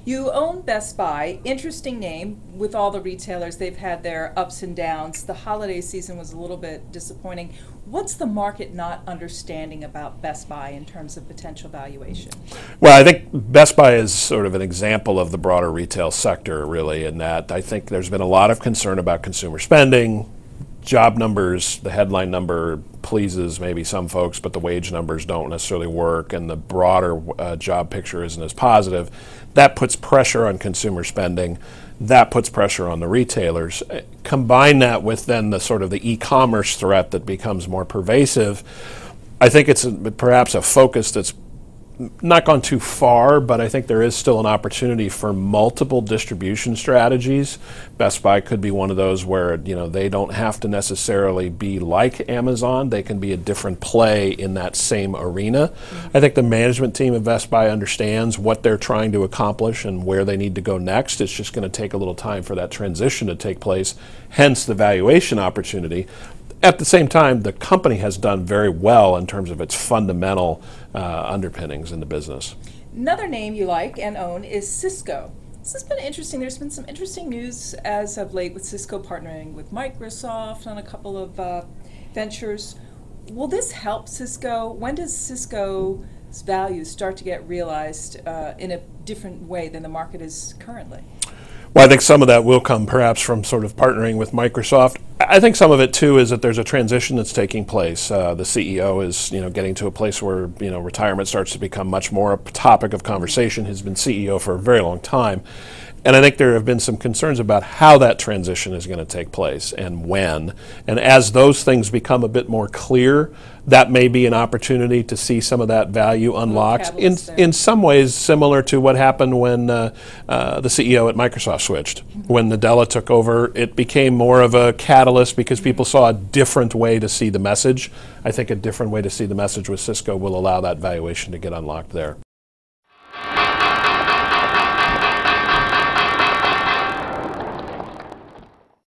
You own Best Buy, interesting name with all the retailers. They've had their ups and downs. The holiday season was a little bit disappointing. What's the market not understanding about Best Buy in terms of potential valuation? Well, I think Best Buy is sort of an example of the broader retail sector, really, in that I think there's been a lot of concern about consumer spending, job numbers. The headline number pleases maybe some folks, but the wage numbers don't necessarily work, and the broader job picture isn't as positive. That puts pressure on consumer spending. That puts pressure on the retailers. Combine that with then the sort of the e-commerce threat that becomes more pervasive. I think it's perhaps a focus that's not gone too far, but I think there is still an opportunity for multiple distribution strategies. Best Buy could be one of those where they don't have to necessarily be like Amazon. They can be a different play in that same arena. I think the management team of Best Buy understands what they're trying to accomplish and where they need to go next. It's just going to take a little time for that transition to take place, hence the valuation opportunity. At the same time, the company has done very well in terms of its fundamental underpinnings in the business. Another name you like and own is Cisco. This has been interesting. There's been some interesting news as of late with Cisco partnering with Microsoft on a couple of ventures. Will this help Cisco? When does Cisco's values start to get realized in a different way than the market is currently? Well, I think some of that will come perhaps from sort of partnering with Microsoft. I think some of it too is that there's a transition that's taking place. The CEO is, getting to a place where, retirement starts to become much more a topic of conversation. He's been CEO for a very long time. And I think there have been some concerns about how that transition is going to take place and when. And as those things become a bit more clear, that may be an opportunity to see some of that value unlocked. In some ways, similar to what happened when the CEO at Microsoft switched. When Nadella took over, it became more of a catalyst because people saw a different way to see the message. I think a different way to see the message with Cisco will allow that valuation to get unlocked there.